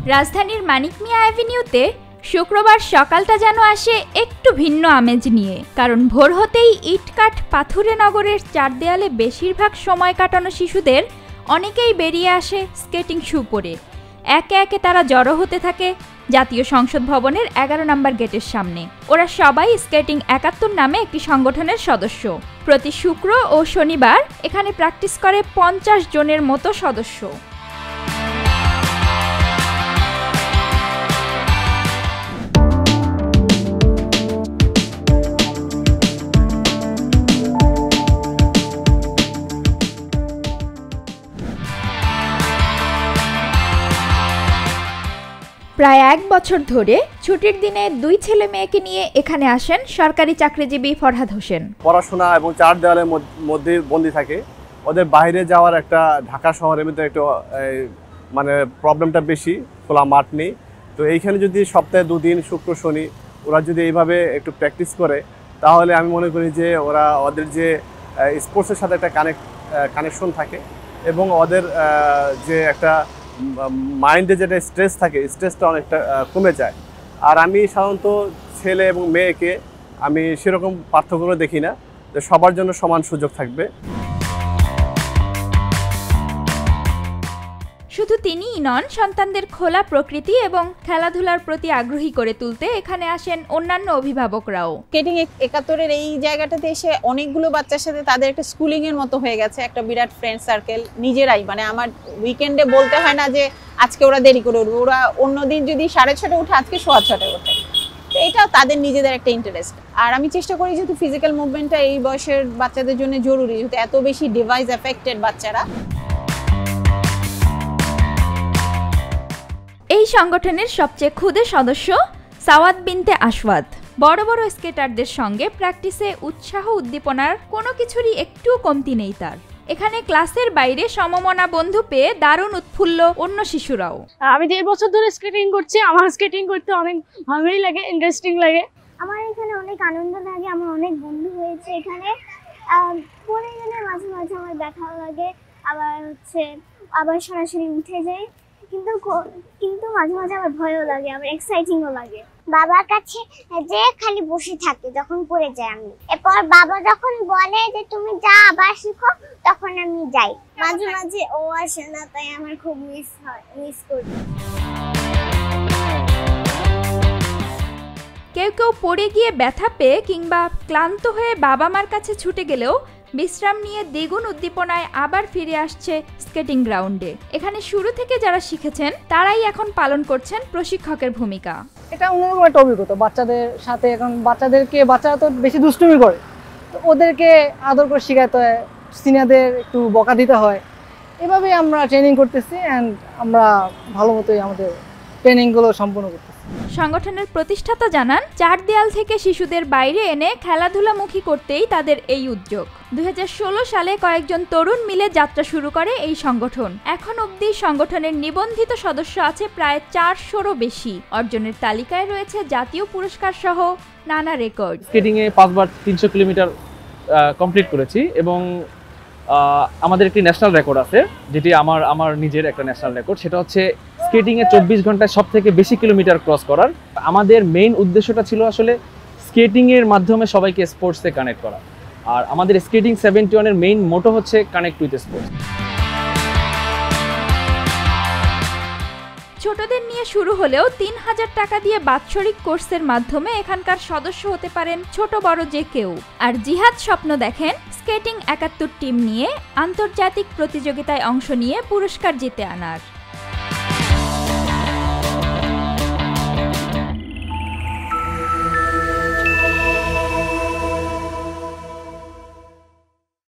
রাজধানীর মানিক মিয়া অ্যাভিনিউতে শুক্রবার সকালটা যেন আসে একটু ভিন্ন আমেজ নিয়ে, কারণ ভোর হতেই ইটকাঠ পাথুরে নগরের চার দেয়ালে বেশিরভাগ সময় কাটানো শিশুদের অনেকেই বেরিয়ে আসে স্কেটিং শু পরে। একে একে তারা জড়ো হতে থাকে জাতীয় সংসদ ভবনের 11 নম্বর গেটের সামনে। ওরা সবাই স্কেটিং 71 নামে একটি সংগঠনের সদস্য। প্রতি শুক্র ও শনিবার এখানে প্র্যাকটিস করে 50 জনের মতো সদস্য। প্রায় 1 বছর ধরে ছুটির দিনে 2 ছেলে মেয়েকে নিয়ে এখানে আসেন সরকারি চাকরিজীবী ফরহাদ হোসেন। পড়াশোনা এবং চার দেওয়ালের মধ্যে বন্দী থাকে। ওদের বাইরে যাওয়ার একটা ঢাকা শহরের মধ্যে একটু মানে প্রবলেমটা বেশি, খোলা মাঠ নেই। তো এইখানে যদি সপ্তাহে 2 দিন শুক্র শনি ওরা যদি এইভাবে একটু প্র্যাকটিস করে, তাহলে আমি মনে করি যে ওদের যে স্পোর্টসের সাথে একটা কানেকশন থাকে এবং ওদের যে একটা মাইন্ডে যেটা স্ট্রেস থাকে, স্ট্রেসটা অনেকটা কমে যায়। আর আমি সাধারণত ছেলে এবং মেয়েকে আমি সেরকম পার্থক্য দেখি না, যে সবার জন্য সমান সুযোগ থাকবে। শুধু তিনিই নন, সন্তানদের খোলা প্রকৃতি এবং খেলাধুলার প্রতি আগ্রহী করে তুলতে এখানে আসেন অন্যান্য অভিভাবকরাও। স্কেটিং 71-এর এই জায়গাটাতে এসে অনেকগুলো বাচ্চার সাথে তাদের একটা স্কুলিং এর মতো হয়ে গেছে, একটা বিরাট ফ্রেন্ড সার্কেল। নিজেরাই মানে আমার উইকেন্ডে বলতে হয় না যে আজকে ওরা দেরি করে উঠবে, ওরা অন্যদিন যদি 6:30 উঠে আজকে 6:15 ওঠে। তো এটা তাদের নিজেদের একটা ইন্টারেস্ট। আর আমি চেষ্টা করি যেহেতু ফিজিক্যাল মুভমেন্টটা এই বয়সের বাচ্চাদের জন্য জরুরি, যেহেতু এত বেশি ডিভাইস এফেক্টেড বাচ্চারা। এই সংগঠনের সবচেয়ে ক্ষুদে সদস্য সাওয়াদ বিনতে আশওয়াদ। বড় বড় স্কেটারদের সঙ্গে প্র্যাকটিসে উৎসাহ উদ্দীপনার কোনো কিছুরই একটু কমতি নেই তার। এখানে ক্লাসের বাইরে সমমনা বন্ধু পেয়ে দারুণ উৎফুল্ল অন্য শিশুরাও। আমি 1.5 বছর ধরে স্কেটিং করছি, আমার স্কেটিং করতে অনেক ভালোই লাগে, ইন্টারেস্টিং লাগে। আমার এখানে অনেক আনন্দ লাগে, আমার অনেক বন্ধু হয়েছে এখানে। পরে গেলে মাঝে মাঝে আমার ব্যথাও লাগে, আবার সরাসরি উঠে যাই, কিন্তু মাঝে মাঝে আমার ভয়ও লাগে, আমার এক্সাইটিংও লাগে। বাবার কাছে যে খালি বসে থাকে যখন পড়ে যাই আমি, এরপর বাবা যখন বলে যে তুমি যা আবার শিখো, তখন আমি যাই। মাঝে মাঝে ও আসে না, তাই আমার খুব মিস করি। কেউ কেউ পড়ে গিয়ে ব্যথা পেয়ে কিংবা ক্লান্ত হয়ে বাবা মার কাছে ছুটে গেলেও বিশ্রাম নিয়ে দ্বিগুণ উদ্দীপনায় আবার ফিরে আসছে স্কেটিং গ্রাউন্ডে। এখানে শুরু থেকে যারা শিখেছেন তারাই এখন পালন করছেন প্রশিক্ষকের ভূমিকা। এটা অন্যরকম একটা অভিজ্ঞতা বাচ্চাদের সাথে। এখন বাচ্চারা তো বেশি দুষ্টুমি করে, তো ওদেরকে আদর করে শেখাতে হয়, সিনিয়রদের একটু বকা দিতে হয়। এভাবেই আমরা ট্রেনিং করতেছি অ্যান্ড আমরা ভালো মতোই আমাদের ট্রেনিংগুলো সম্পূর্ণ করতেছি। সংগঠনের প্রতিষ্ঠাতা জানান, চার দেয়াল থেকে শিশুদের বাইরে এনে খেলাধুলামুখী করতেই তাদের এই উদ্যোগ। 2016 সালে কয়েকজন তরুণ মিলে যাত্রা শুরু করে এই সংগঠন। এখন অবধি সংগঠনের নিবন্ধিত সদস্য আছে প্রায় 400-রও বেশি। অর্জনের তালিকায় রয়েছে জাতীয় পুরস্কার সহ নানা রেকর্ড। স্কেটিং এ 5 বার 300 কিলোমিটার কমপ্লিট করেছি এবং আমাদের একটি ন্যাশনাল রেকর্ড আছে, যেটি আমার নিজের একটা ন্যাশনাল রেকর্ড। সেটা হচ্ছে স্কেটিং এ 24 ঘন্টায় সবথেকে বেশি কিলোমিটার ক্রস করার। আমাদের মেইন উদ্দেশ্যটা ছিল আসলে স্কেটিং এর মাধ্যমে সবাইকে স্পোর্টসে কানেক্ট করা। আর আমাদের স্কেটিং 71 এর মেইন মোটো হচ্ছে কানেক্ট উইথ স্পোর্টস। ছোটদের নিয়ে শুরু হলেও 3000 টাকা দিয়ে বাৎসরিক কোর্সের মাধ্যমে এখানকার সদস্য হতে পারেন ছোট বড় যে কেউ। আর জিহাদ স্বপ্ন দেখেন স্কেটিং 71 টিম নিয়ে আন্তর্জাতিক প্রতিযোগিতায় অংশ নিয়ে পুরস্কার জিতে আনার।